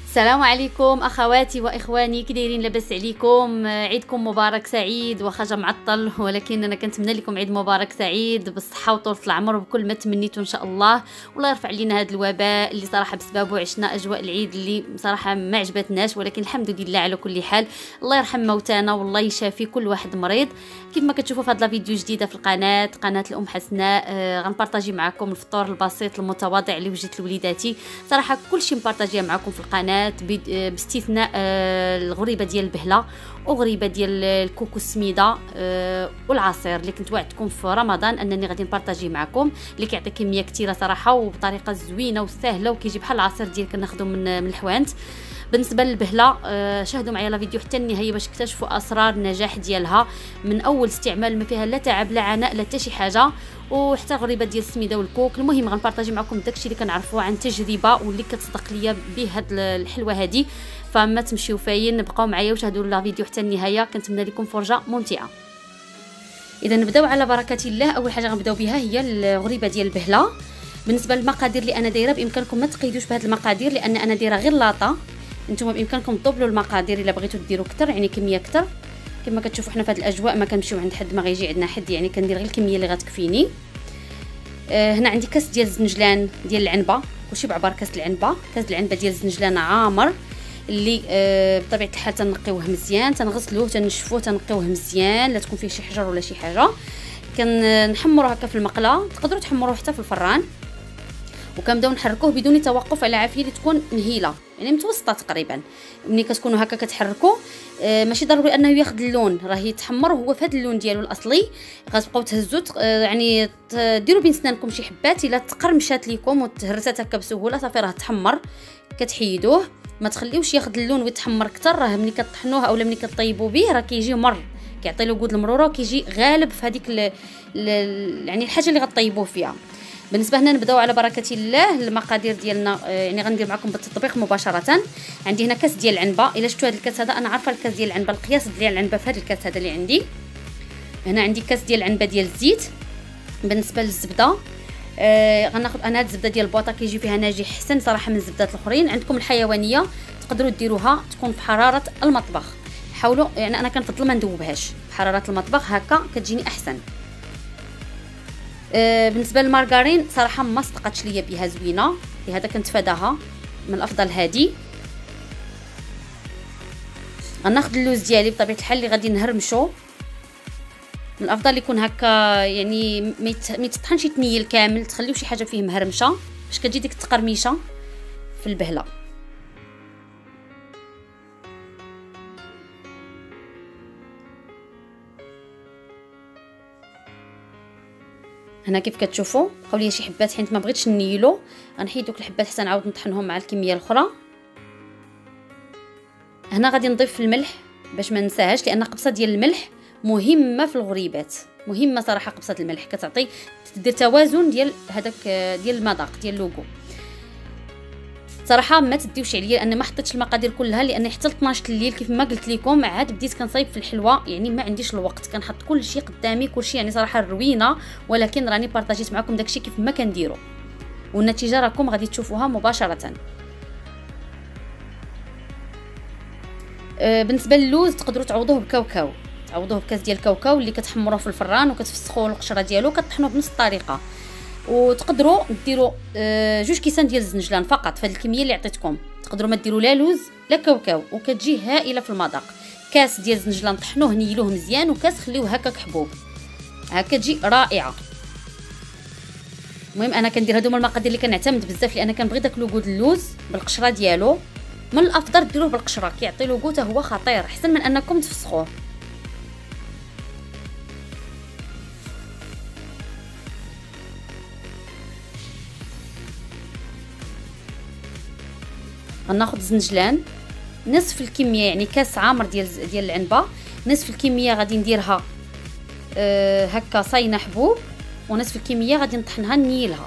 السلام عليكم اخواتي واخواني، كي دايرين؟ لاباس عليكم؟ عيدكم مبارك سعيد، واخا جا معطل ولكن انا كنتمنى لكم عيد مبارك سعيد بالصحه وطول العمر وبكل ما تمنيتوا ان شاء الله. والله يرفع علينا هذا الوباء اللي صراحه بسببه عشنا اجواء العيد اللي صراحه ما عجبتناش، ولكن الحمد لله على كل حال. الله يرحم موتانا والله يشافي كل واحد مريض. كيف ما كتشوفوا في هذا الفيديو جديده في قناه الام حسناء، غنبارطاجي معكم الفطور البسيط المتواضع اللي وجدت لوليداتي. صراحه كلشي مبارطاجيه معكم في القناه باستثناء الغريبه ديال البهله وغريبه ديال الكوكو السميده والعصير اللي كنت وعدتكم في رمضان انني غادي نبارطاجي معكم، اللي كيعطي كميه كثيره صراحه وبطريقه زوينه وسهله وكيجي بحال العصير ديال كناخذو من الحوانت. بالنسبه للبهله شاهدوا معايا الفيديو حتى النهايه باش تكتشفوا اسرار النجاح ديالها من اول استعمال، ما فيها لا تعب لا عناء لا حتى شي حاجه، وحتى غريبه ديال السميده والكوك. المهم غنبارطاجي معكم داكشي اللي كنعرفوه عن تجربه واللي كتصدق ليا به هاد الحلوه هادي. فما تمشيو فاين، بقاو معايا وشاهدوا الفيديو حتى النهايه، كنتمنى لكم فرجه ممتعه. اذا نبداو على بركه الله. اول حاجه غنبداو بها هي الغريبه ديال البهله. بالنسبه للمقادير اللي انا دايره، بامكانكم ما تقيدوش بهاد المقادير لان انا دايره غير لاطه. نتوما بامكانكم تدبلوا المقادير الا بغيتوا ديروا اكثر، يعني كميه اكثر. كما كتشوفوا حنا في هذه الاجواء ما كنمشيو عند حد، ما غيجي عندنا حد، يعني كندير غير الكميه اللي غتكفيني. هنا عندي كاس ديال الزنجلان ديال العنبه، كلشي بعبار كاس العنبه. كاس العنبه ديال الزنجلان عامر اللي بطبيعه الحال تنقيوه مزيان، تنغسلوه تنشفوه تنقيوه مزيان، لا تكون فيه شي حجر ولا شي حاجه. كنحمروه هكا في المقله، تقدروا تحمروه حتى في الفران، وكنبداو نحركوه بدون توقف على عافيه اللي تكون مهيله، يعني متوسطه تقريبا. ملي كتكونوا هكا كتحركوا ماشي ضروري انه ياخذ اللون، راه يتحمر هو في هذا اللون ديالو الاصلي. غتبقاو تهزوا يعني ديروا بين سنانكم شي حبات، الا تقرمشات ليكم وتهرست هكا بسهوله صافي راه تحمر. كتحيدوه، ما تخليوش ياخذ اللون ويتحمر اكثر، راه ملي كطحنوه اولا ملي كطيبوا به راه كيجي مر، كيعطي له قود المروره وكيجي غالب في هذيك يعني الحاجه اللي غطيبوه فيها. بالنسبه هنا نبداو على بركه الله. المقادير ديالنا يعني غندير معكم بالتطبيق مباشره. عندي هنا كاس ديال العنبه، الا شفتوا هذا الكاس هذا انا عارفه الكاس ديال العنبه، القياس ديال العنبه في هذا الكاس هذا اللي عندي. هنا عندي كاس ديال العنبه ديال الزيت. بالنسبه للزبده غناخذ انا هاد الزبده ديال البوطه كيجي فيها ناجح احسن صراحه من الزبدات الاخرين. عندكم الحيوانيه تقدروا ديروها تكون في حراره المطبخ، حاولوا، يعني انا كنفضل ما ندوبهاش بحراره المطبخ، هكا كتجيني احسن. بالنسبه للمارغرين صراحه ما صدقتش ليا بها زوينه، لهذا كنتفاداها، من الافضل هذه. غناخذ اللوز ديالي بطبيعه الحال اللي غادي نهرمشو، من الافضل يكون هكا، يعني ما يتطحنش يتنيل كامل، تخليو شي حاجه فيه مهرمشه باش كتجي ديك التقرميشه في البهله. هنا كيف كتشوفوا بقاو لي شي حبات، حيت ما بغيتش نيلو غنحيد دوك الحبات حتى نعاود نطحنهم مع الكميه الاخرى. هنا غادي نضيف الملح باش ما ننساهاش، لان قبصه ديال الملح مهمه في الغريبات، مهمه صراحه. قبصه الملح كتعطي تدير توازن ديال هذاك ديال المذاق ديال اللوغو. صراحه ما تديوش عليا لان ما حطيتش المقادير كلها، لان حتى 12 الليل كيف ما قلت لكم عاد بديت كنصايب في الحلوه، يعني ما عنديش الوقت، كنحط كل شيء قدامي كل شيء، يعني صراحه روينه، ولكن راني بارطاجيت معكم داكشي كيف ما كنديرو، والنتيجه راكم غادي تشوفوها مباشره. بالنسبه للوز تقدروا تعوضوه بكاوكاو، تعوضوه بكاس ديال الكاوكاو اللي كتحمروه في الفران وكتفسخوا القشره ديالو، كطحنوه بنفس الطريقه. وتقدروا ديروا جوج كيسان ديال الزنجلان فقط في هذه الكميه اللي عطيتكم، تقدروا ما ديروا لا لوز لا كاوكاو، وكتجي هائله في المذاق. كاس ديال الزنجلان طحنوه نيلوه مزيان، وكاس خليوه هكاك حبوب، هكا تجي رائعه. المهم انا كندير هادو هما المقادير اللي كنعتمد بزاف، لان كنبغي داك لوغو اللوز بالقشره ديالو. من الافضل ديروه بالقشره، كيعطي لوغو حتى هو خطير، احسن من انكم تفسخوه. غناخذ الزنجلان نصف الكميه، يعني كاس عامر ديال العنبه، نصف الكميه غادي نديرها هكا صاينه حبوب، ونصف الكميه غادي نطحنها نيلها.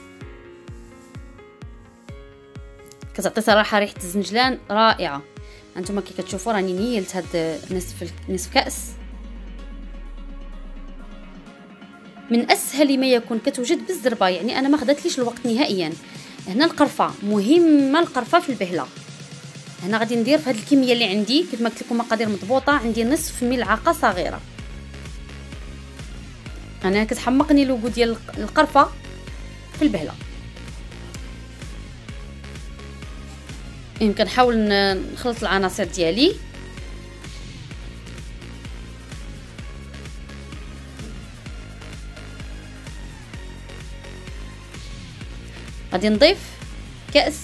كتعطي صراحه ريحه الزنجلان رائعه. هانتوما كي كتشوفوا راني نيلت هاد نصف كاس. من اسهل ما يكون كتوجد بالزربه، يعني انا ما خداتليش الوقت نهائيا. هنا القرفه مهمه، القرفه في البهله. هنا غادي ندير في هاد الكميه اللي عندي كيف ما قلت لكم مقادير مضبوطه، عندي نصف ملعقه صغيره. انا كتحمقني لوغو ديال القرفه في البهله. يمكن نحاول نخلط العناصر ديالي. غادي نضيف كاس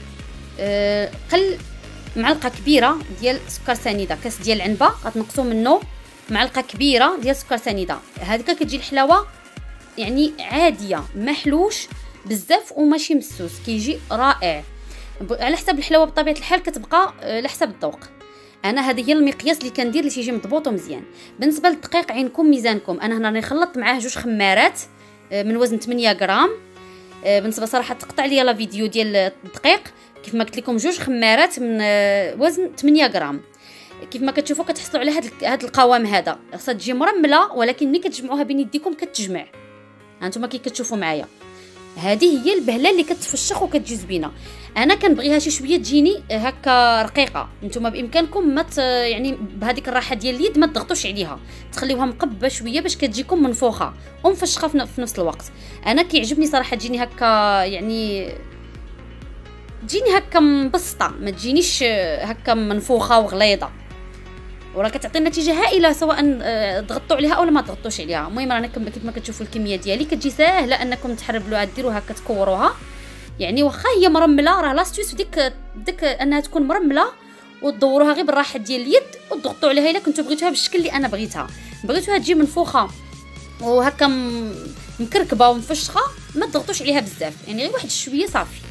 قل معلقه كبيره ديال سكر سنيده، كاس ديال العنبه غتنقصوا منه معلقه كبيره ديال سكر سنيده. هذيك كتجي الحلاوه يعني عاديه، ما حلوش بزاف وماشي مسوس، كيجي رائع على حسب الحلاوه. بطبيعه الحال كتبقى على حسب الذوق. انا هذا هي المقياس اللي كندير اللي تيجي مضبوط ومزيان. بالنسبه للدقيق عينكم ميزانكم. انا هنا راني خلطت معاه 2 خمارات من وزن 8 غرام. بالنسبه صراحه تقطع لي لا فيديو ديال الدقيق كيف ما قلت لكم 2 خمارات من وزن 8 غرام. كيف ما كتشوفوا كتحصلوا على هذا القوام. هذا خاصها تجي مرمله، ولكن ملي كتجمعوها بين يديكم كتجمع. هانتوما كي كتشوفوا معايا هذه هي البهله اللي كتفشخ وكتجي زوينه. انا كنبغيها شي شويه تجيني هكا رقيقه. نتوما بامكانكم ما يعني بهذيك الراحه ديال اليد ما تضغطوش عليها، تخليوها مقبه شويه باش كتجيكم منفوخه ومفشخه في نفس الوقت. انا كيعجبني صراحه تجيني هكا، يعني تجيني هكا مبسطه، ما تجينيش هكا منفوخه وغليظه، وراه كتعطي نتيجه هائله سواء ضغطوا عليها او ما ضغطوش عليها. المهم رانا كيف ما كتشوفوا الكميه ديالي كتجي ساهله انكم تحربلوها ديروها كتكوروها. يعني واخا هي مرمله راه لاستيوس ديك انها تكون مرمله وتدوروها غير بالراحه ديال اليد وتضغطوا عليها الا كنتو بغيتوها بالشكل اللي انا بغيتوها تجي منفوخه وهكا مكركبه ومفشخه، ما تضغطوش عليها بزاف، يعني غير واحد شويه صافي.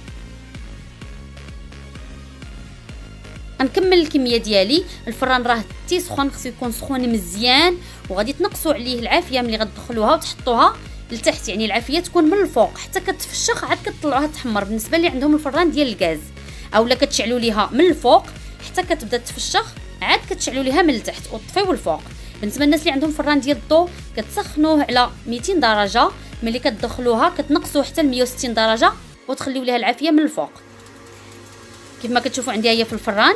غنكمل الكميه ديالي. الفران راه تيسخن، خصو يكون سخون مزيان، وغادي تنقصوا عليه العافيه ملي غتدخلوها وتحطوها لتحت، يعني العافيه تكون من الفوق حتى كتفشخ عاد كتطلعوها تحمر. بالنسبه اللي عندهم الفران ديال الغاز اولا كتشعلوا ليها من الفوق حتى كتبدا تفشخ، عاد كتشعلوا ليها من التحت وتطفيو الفوق. بالنسبه للناس اللي عندهم فران ديال الضو كتسخنوه على 200 درجه، ملي كتدخلوها كتنقصوا حتى ل 160 درجه وتخليو ليها العافيه من الفوق. كيف ما كتشوفوا عندي هي في الفران.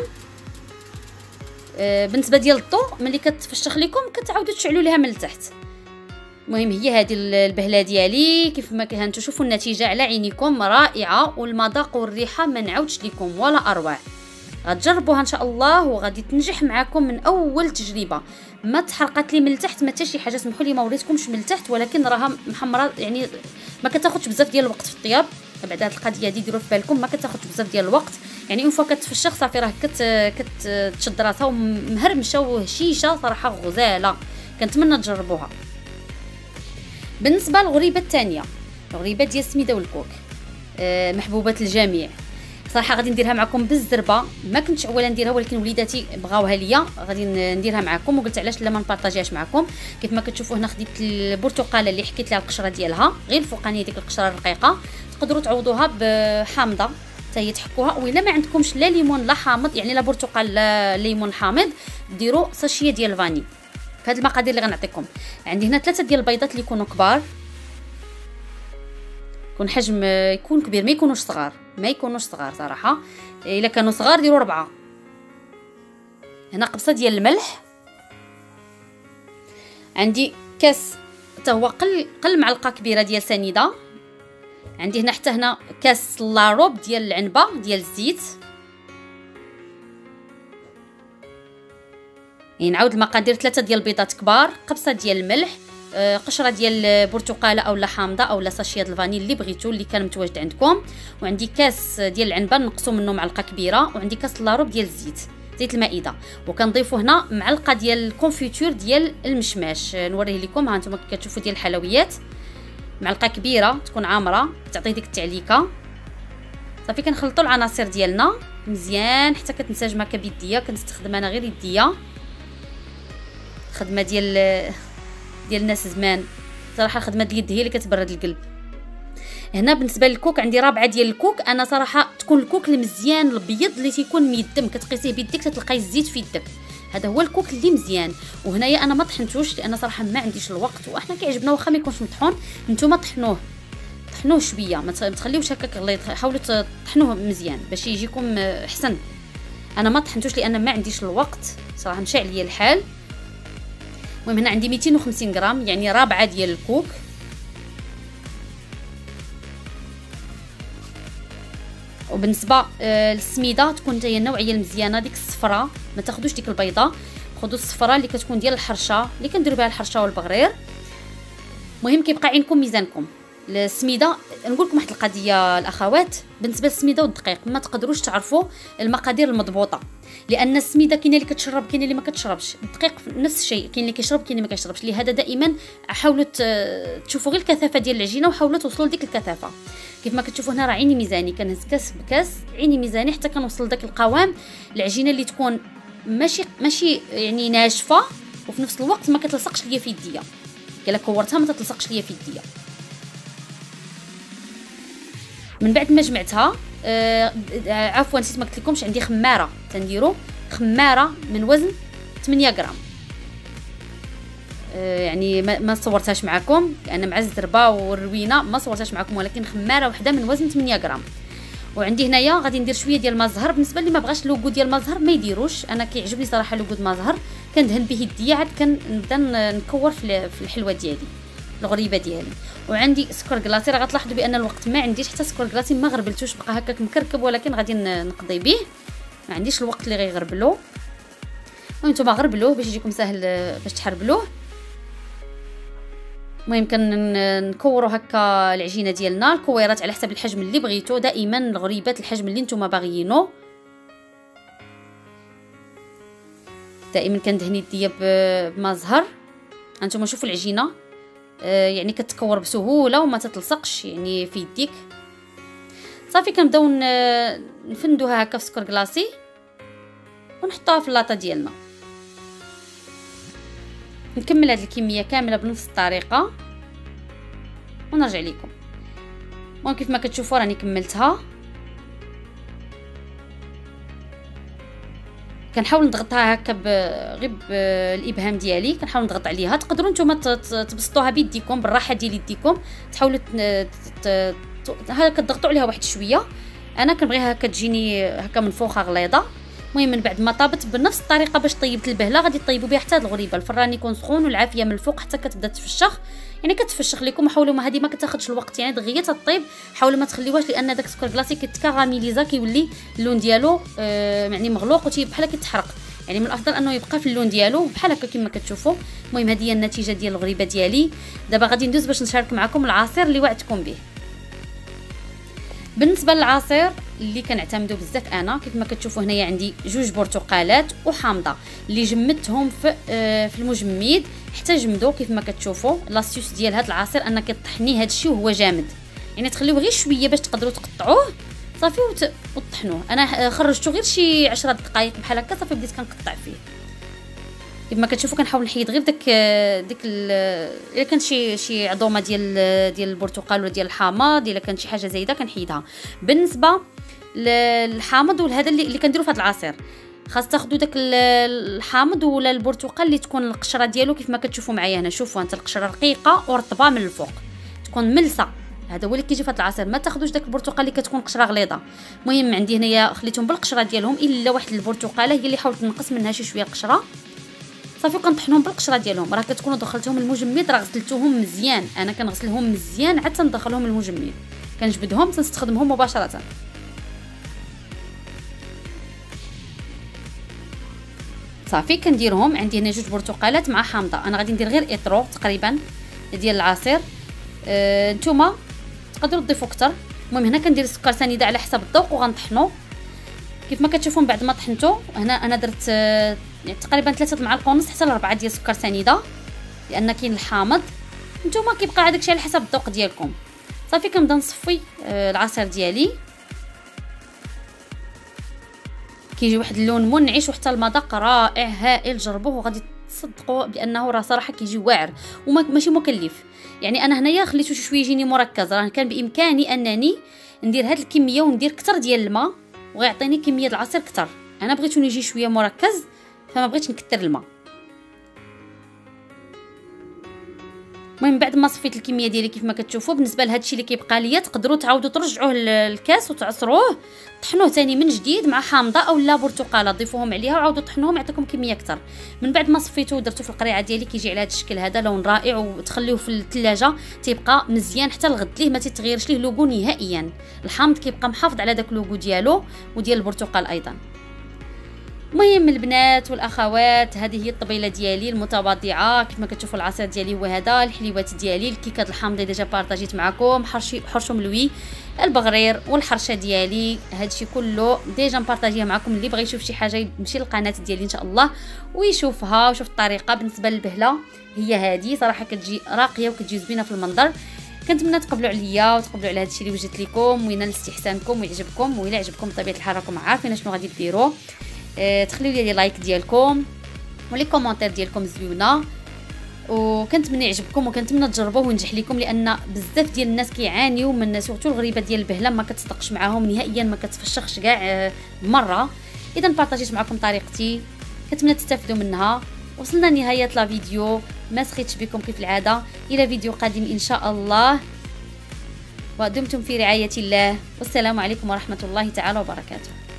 بالنسبه ديال الضو ملي كتفشخ لكم كتعاودوا تشعلوا ليها من التحت. المهم هي هذه البهله ديالي كيف ما كنتو شوفوا النتيجه على عينيكم رائعه، والمذاق والريحه ما نعاودش لكم ولا اروع. غتجربوها ان شاء الله وغادي تنجح معكم من اول تجربه. ما تحرقت لي من التحت ما حتى شي حاجه، سمحوا لي ما وريتكمش من التحت، ولكن راها محمره، يعني ما كتاخذش بزاف ديال الوقت في الطياب. بعد هذه القضيه هذه ديروا في بالكم ما كتاخذش بزاف ديال الوقت، يعني اون فوا كتفشخ صافي راه كتشد راسها ومهرمشه وهشيشه، صراحه غزاله، كنتمنى تجربوها. بالنسبه للغريبه الثانيه، الغريبه ديال السميده والكوك، محبوبه الجميع صراحه غادي نديرها معكم بالزربه. ما كنتش اولا نديرها ولكن وليداتي بغاوها ليا، غادي نديرها معكم وقلت علاش لا ما نبارطاجيهاش معكم. كيف ما كتشوفوا هنا خديت البرتقاله اللي حكيت لها القشره ديالها غير الفوقانيه، ديك القشره الرقيقه تقدروا تعوضوها بحامضه حتى هي تحكوها، وإلا ما عندكمش لا ليمون لا حامض، يعني لا برتقال لا ليمون حامض، ديروا ساشيه ديال الفاني. في هاد المقادير اللي غنعطيكم عندي هنا 3 ديال البيضات اللي يكونوا كبار، يكون حجم يكون كبير، ما يكونوش صغار، ما يكونوش صغار صراحه. الا كانوا صغار ديروا 4. هنا قبصه ديال الملح، عندي كاس حتى هو قل معلقه كبيره ديال سنيده، عندي هنا حتى هنا كاس لاروب ديال العنبه ديال الزيت. يعني نعاود المقادير 3 ديال البيضات كبار، قبصه ديال الملح، قشره ديال برتقاله اولا حامضه اولا ساشيه الفاني اللي بغيتو اللي كان متواجد عندكم، وعندي كاس ديال العنبه نقصوا منه معلقه كبيره، وعندي كاس لاروب ديال الزيت زيت المائده، وكنضيفوا هنا معلقه ديال الكونفيتور ديال المشماش. نوريه لكم، ها انتم كتشوفوا ديال الحلويات، معلقه كبيره تكون عامره تعطي ديك التعليكه. صافي كنخلطوا العناصر ديالنا مزيان حتى كتنسجم هكا بيديا، كنستخدم انا غير يديا، خدمه ديال الناس زمان صراحه، خدمه اليد هي اللي كتبرد القلب. هنا بالنسبه للكوك عندي رابعه ديال الكوك. انا صراحه تكون الكوك المزيان الابيض اللي تيكون ميدم، كتقيسيه بيديك تلقاي الزيت في يدك، هذا هو الكوك اللي مزيان. وهنايا انا ما طحنتوش لان صراحه ما عنديش الوقت، واحنا كيعجبنا واخا ما يكونش مطحون. نتوما طحنوه شويه، ما تخليوش هكاك غليظ، حاولوا تطحنوه مزيان باش يجيكم احسن. انا ما طحنتوش لان ما عنديش الوقت صراحه، مشى عليا الحال. المهم هنا عندي 250 غرام يعني رابعه ديال الكوك. وبالنسبه للسميده تكون حتى هي النوعيه المزيانه، ديك الصفراء، ما تاخذوش ديك البيضه، خذوا الصفراء اللي كتكون ديال الحرشه اللي كنديروا بها الحرشه والبغرير. المهم كيبقى عينكم ميزانكم. السميده نقول لكم واحد القضيه الاخوات، بالنسبه للسميده والدقيق ما تقدروش تعرفوا المقادير المضبوطه، لان السميده كاينه اللي كتشرب كاينه اللي ما كتشربش، الدقيق نفس الشيء، كاين اللي كيشرب كاين اللي ما كيشربش. لهذا دائما حاولوا تشوفوا غير الكثافه ديال العجينه وحاولوا توصلوا لديك الكثافه. كيف ما كتشوفوا هنا راه عيني ميزاني، كنهز كاس بكاس عيني ميزاني حتى كنوصل لذاك القوام. العجينه اللي تكون ماشي يعني ناشفه وفي نفس الوقت ما كتلصقش ليا في يديا، الا كورتها ما تتلصقش ليا في يديا. من بعد ما جمعتها عفوا نسيت ما قلت لكمش، عندي خماره تنديروا خماره من وزن 8 غرام. يعني ما صورتهاش معكم لان مع الزربه والروينه ما صورتهاش معكم، ولكن خماره وحده من وزن 8 غرام. وعندي هنايا غادي ندير شويه ديال الماء زهر. بالنسبه اللي ما بغاش لوغو ديال الماء زهر ما يديروش، انا كيعجبني صراحه لوغو الماء زهر، كندهن به يديا عاد كنبدا نكور في الحلوه ديالي الغريبه ديالي. وعندي سكر كلاصي، راه غتلاحظوا بان الوقت ما عنديش حتى سكر كلاصي، ما غربلتوش بقى هكاك مكركب، ولكن غادي نقضي به، ما عنديش الوقت اللي غيغربلو. وانتم غربلوه باش يجيكم سهل باش تحربلوه. المهم كنكوروا هكا العجينه ديالنا، الكويرات على حسب الحجم اللي بغيتو، دائما الغريبات الحجم اللي نتوما باغيينو. دائما كندهن يديا بما زهر. انتم شوفوا العجينه يعني كتكور بسهوله وما تتلصقش يعني في يديك. صافي كنبداو نفندوها هكا في سكر كلاصي ونحطوها في اللاطه ديالنا. نكمل هذه الكميه كامله بنفس الطريقه ونرجع لكم. المهم كيف ما كتشوفوا راني كملتها. كنحاول نضغطها هكا غير بالابهام ديالي، كنحاول نضغط عليها. تقدروا نتوما تبسطوها بيديكم بالراحه ديال يديكم، تحاولوا هكا تضغطوا عليها واحد شويه. انا كنبغيها هكا تجيني هكا منفوخه غليظه. المهم من بعد ما طابت بنفس الطريقه باش طيبت البهله غادي طيبوا بها حتى الغريبه. الفران يكون سخون والعافيه من الفوق حتى كتبدا تفشخ، يعني كتفشخ لكم. حاولوا ما هذه ما كتاخذش الوقت، يعني دغيا تطيب. حاولوا ما تخليوهاش لان داك السكر كلاصي كيتكاراميليزا، كيولي اللون ديالو يعني مغلوق بحال كيتحرق. يعني من الافضل انه يبقى في اللون ديالو بحال هكا كما كتشوفوا. المهم هذه هي النتيجه ديال الغريبه ديالي. دابا غادي ندوز باش نشارك معكم العصير اللي وعدتكم به. بالنسبه للعصير اللي كنعتمدوا بزاف، انا كيف ما كتشوفوا هنايا عندي 2 برتقالات وحامضه اللي جمدتهم في المجمد حتى جمدوا. كيف ما كتشوفوا لاستيوس ديال هذا العصير انك تطحنيه هذا الشيء وهو جامد، يعني تخليوه غير شويه باش تقدروا تقطعوه صافي وتطحنوه. انا خرجته غير شي 10 دقائق بحال هكا صافي بديت كنقطع فيه. كيف ما كتشوفوا كنحاول نحيد غير ديك الا كانت شي عظومه ديال البرتقال ولا ديال الحامض، الا كانت شي حاجه زايده كنحيدها. بالنسبه للحامض وهذا اللي كنديروا في هذا العصير، خاص تاخذوا داك الحامض ولا البرتقال اللي تكون القشره ديالو كيف ما كتشوفوا معايا هنا. شوفوا انت القشره رقيقه ورطبه من الفوق، تكون ملسه، هذا هو اللي كيجي في هذا العصير. ما تاخذوش داك البرتقال اللي كتكون قشره غليظه. المهم عندي هنايا خليتهم بالقشره ديالهم، الا واحد البرتقاله هي اللي حاولت نقص منها شويه القشره صافي كنطحنهم بالقشره ديالهم. راه كتكونوا دخلتهم المجمد، راه غسلتوهم مزيان، انا كنغسلهم مزيان عاد تندخلهم المجمد، كنجبدهم تنستخدمهم مباشره. صافي كنديرهم. عندي هنا 2 برتقالات مع حامضه، انا غادي ندير غير اطرو تقريبا ديال العصير. نتوما تقدروا تضيفوا اكثر. المهم هنا كندير السكر سنيده على حسب الذوق وغنطحنوا. كيف ما كتشوفوا بعد ما طحنتو هنا انا درت يعني تقريبا 3 معالق ونص حتى ل 4 ديال السكر سنيده، لان كاين الحامض. نتوما كيبقى هذاك الشيء على حسب الذوق ديالكم. صافي كنبدا نصفي العصير ديالي، كيجي واحد اللون منعش وحتى المذاق رائع هائل. جربوه وغادي تصدقوا بانه راه صراحه كيجي واعر وماشي مكلف. يعني انا هنايا خليته شويه يجيني مركز، راه كان بامكاني انني ندير هاد الكميه وندير كتر ديال الماء وغيعطيني كميه العصير كتر. انا بغيتو يجي شويه مركز فما بغيتش نكثر الماء. المهم بعد ما صفيت الكميه ديالي كيف ما كتشوفوا، بالنسبه لهذا الشيء اللي كيبقى ليا تقدروا تعاودوا ترجعوه للكاس وتعصروه، طحنوه ثاني من جديد مع حامضه او لا برتقاله، ضيفوهم عليها وعاودوا طحنوهم يعطيكم كميه اكثر. من بعد ما صفيتوه ودرتوه في القريعه ديالي كيجي على هذا الشكل هذا، لون رائع، وتخليوه في الثلاجه تيبقى مزيان حتى الغد ليه ما تتغيرش ليه لوغو نهائيا. الحامض كيبقى محافظ على داك اللوغو ديالو وديال البرتقال ايضا. المهم البنات والاخوات، هذه هي الطبيله ديالي المتواضعه. كيف ما كتشوفوا العصير ديالي هو هذا، الحليوات ديالي، الكيكه الحامضه ديجا بارطاجيت معكم، حرشو ملوي، البغرير والحرشه ديالي، هادشي كله ديجا مبارطاجيه معكم. اللي بغى يشوف شي حاجه يمشي للقناه ديالي ان شاء الله ويشوفها ويشوف الطريقه. بالنسبه للبهله هي هذه، صراحه كتجي راقيه وكتجي زوينه في المنظر. كنتمنى تقبلوا عليا وتقبلوا على هادشي اللي وجدت لكم وينال استحسانكم ويعجبكم. وإلا عجبكم بطبيعه الحال راكم عارفين شنو غادي ديروا، تخليو لي لايك ديالكم ولي كومونتير ديالكم زوينه، وكنتمنى يعجبكم وكنتمنى تجربوه وينجح لكم، لان بزاف ديال الناس كيعانيو من سورتو الغريبه ديال البهله، ما كتصدقش معاهم نهائيا، ما كتفشخش كاع مره. اذا بارطاجيت معكم طريقتي، كنتمنى تستافدوا منها. وصلنا لنهايه لا فيديو، ما سخيتش بكم كيف العاده. الى فيديو قادم ان شاء الله، ودمتم في رعايه الله، والسلام عليكم ورحمه الله تعالى وبركاته.